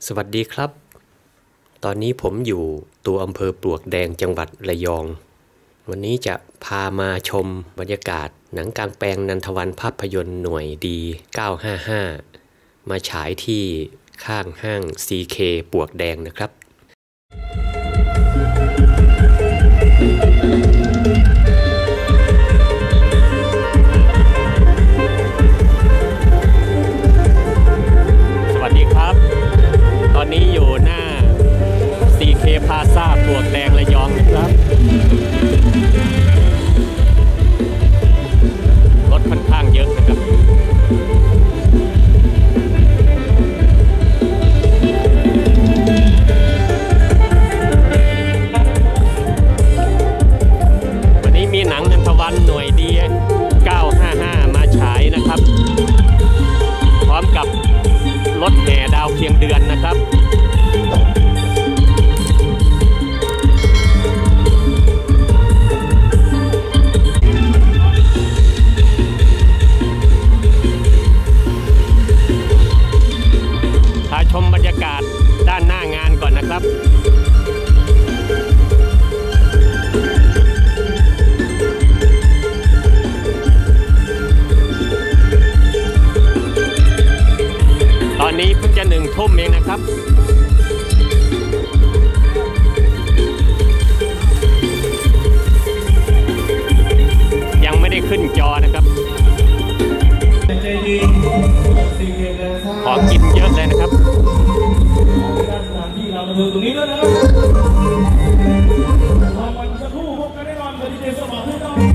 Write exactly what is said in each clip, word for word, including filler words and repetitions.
สวัสดีครับตอนนี้ผมอยู่ตัวอำเภอปลวกแดงจังหวัดระยองวันนี้จะพามาชมบรรยากาศหนังกลางแปลงนันทวันภาพยนตร์หน่วยดีเก้าห้าห้ามาฉายที่ข้างห้าง ซี เค ปลวกแดงนะครับสวัสดีครับตอนนี้อยู่หน้า ซี เค Plaza ปลวกแดงระยองนะครับรถค่อนข้างเยอะนะครับวันนี้มีหนังนันทวันหน่วยดีเก้าห้าห้ามาฉายนะครับพร้อมกับรถแห่ดาวเพียงเดือนนะครับพาชมบรรยากาศด้านหน้างานก่อนนะครับตอนนี้เพิ่งจะหนึ่งทุ่มเองนะครับยังไม่ได้ขึ้นจอนะครับของกินเยอะเลยนะครับที่เรามาดูตรงนี้แล้วนะครับวันสักครู่พบกันแน่นอนกับดีเจสมองที่ต้อง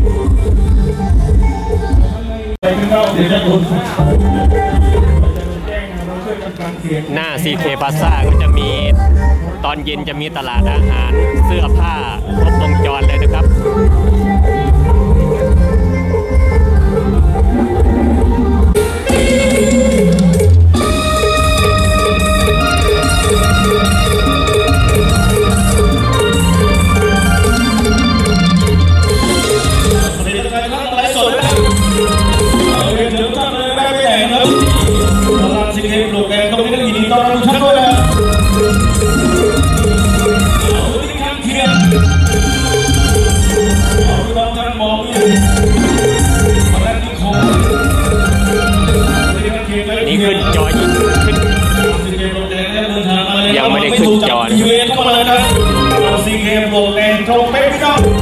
หน้า ซี เค Plaza ก็จะมีตอนเย็นจะมีตลาดอาหารเสื้อผ้าครบวงจรเลยนะครับนี่ขึ้นจอยิงขึ้นยังไม่ได้ขึ้นจอนะครับซีเคโปรแกรมตรงเป๊ะพี่น้อง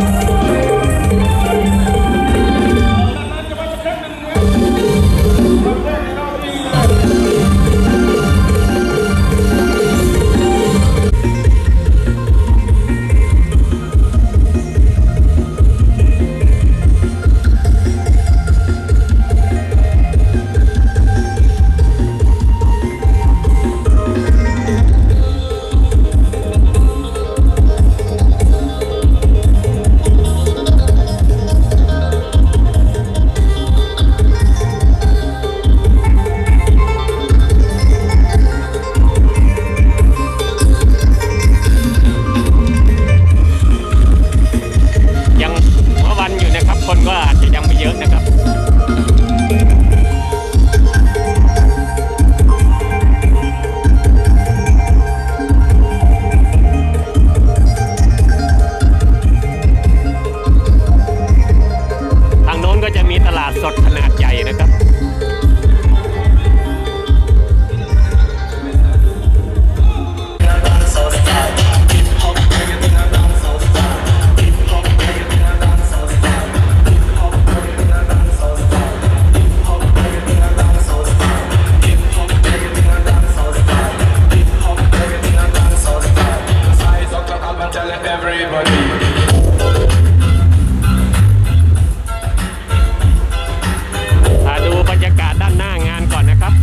คนก็อาจจะยังไม่เยอะนะครับทางโน้นก็จะมีตลาดสดขนาดใหญ่นะครับดูบรรยากาศด้านหน้างานก่อนนะครับ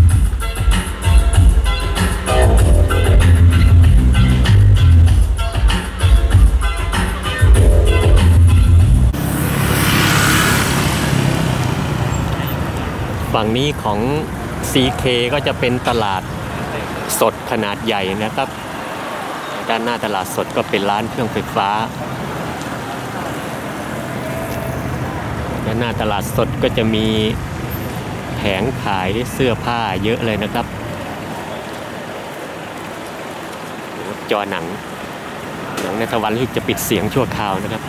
ฝั่งนี้ของ ซี เค ก็จะเป็นตลาดสดขนาดใหญ่นะครับด้านหน้าตลาดสดก็เป็นร้านเครื่องไฟฟ้าด้านหน้าตลาดสดก็จะมีแผงขายเสื้อผ้าเยอะเลยนะครับ ขจอหนังหนังนันทวันรู้สึกจะปิดเสียงชั่วคราวนะครับ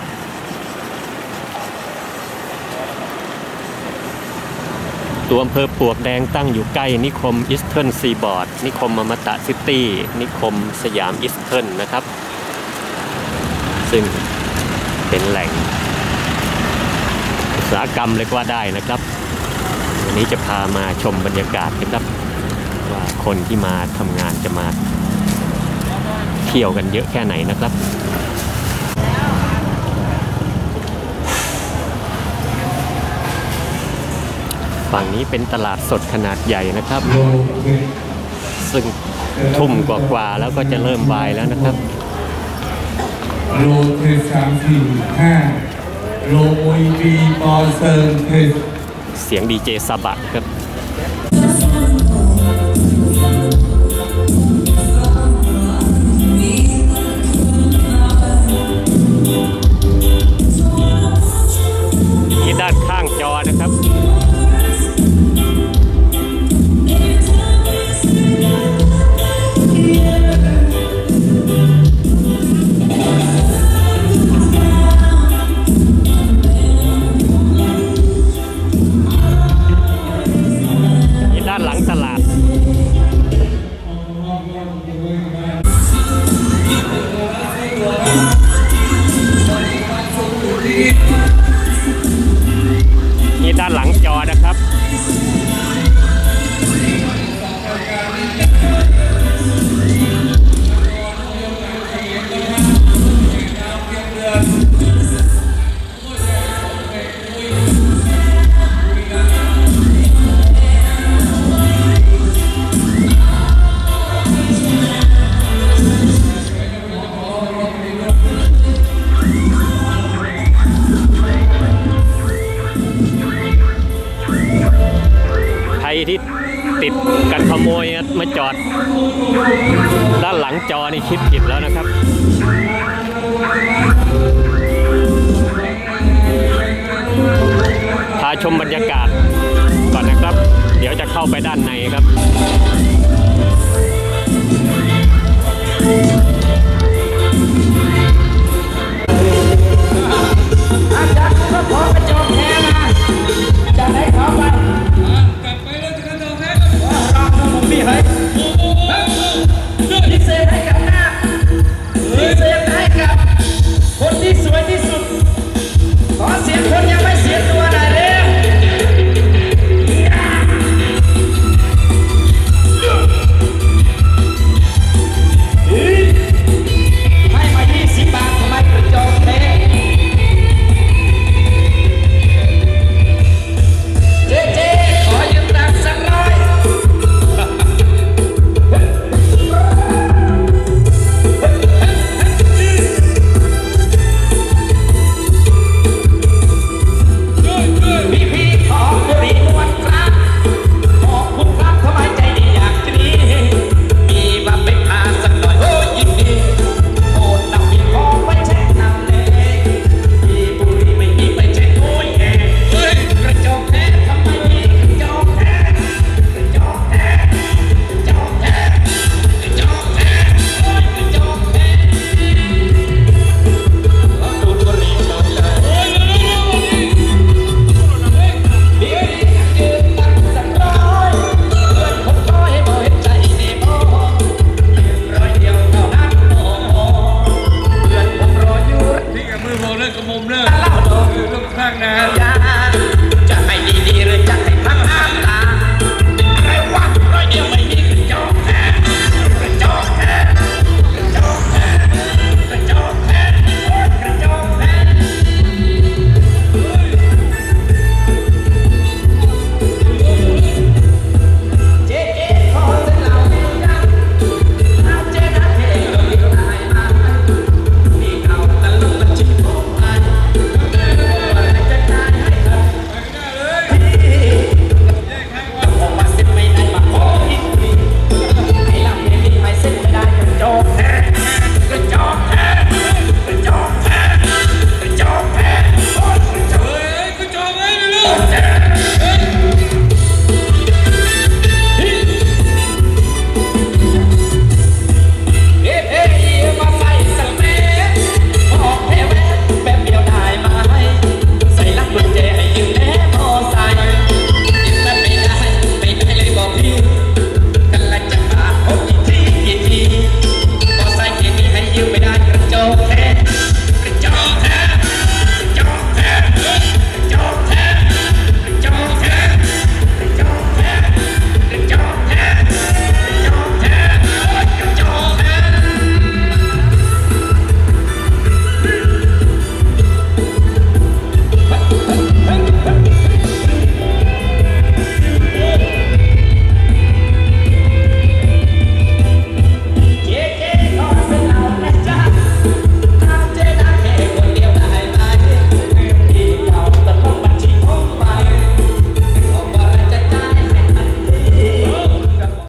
ตัวอำเภอปลวกแดงตั้งอยู่ใกล้นิคมอีสเทิร์นซีบอร์ดนิคมอมตะซิตี้นิคมสยามอีสเทิร์นนะครับซึ่งเป็นแหล่งอุตสาหกรรมเลยก็ว่าได้นะครับวันนี้จะพามาชมบรรยากาศนะครับว่าคนที่มาทำงานจะมาเที่ยวกันเยอะแค่ไหนนะครับฝั่งนี้เป็นตลาดสดขนาดใหญ่นะครับซึ่งทุ่มกว่าๆแล้วก็จะเริ่มวายแล้วนะครับโลเทสามสี่ห้าโลโอยปีปอเซิร์นเทสเสียงดีเจซาบะครับที่ด้านข้างจอนะครับด้านหลังตลาดนี่ด้านหลังจอนะครับที่ติดกันขโมยมาจอดด้านหลังจอนี่คิดผิดแล้วนะครับพาชมบรรยากาศก่อนนะครับเดี๋ยวจะเข้าไปด้านในครับ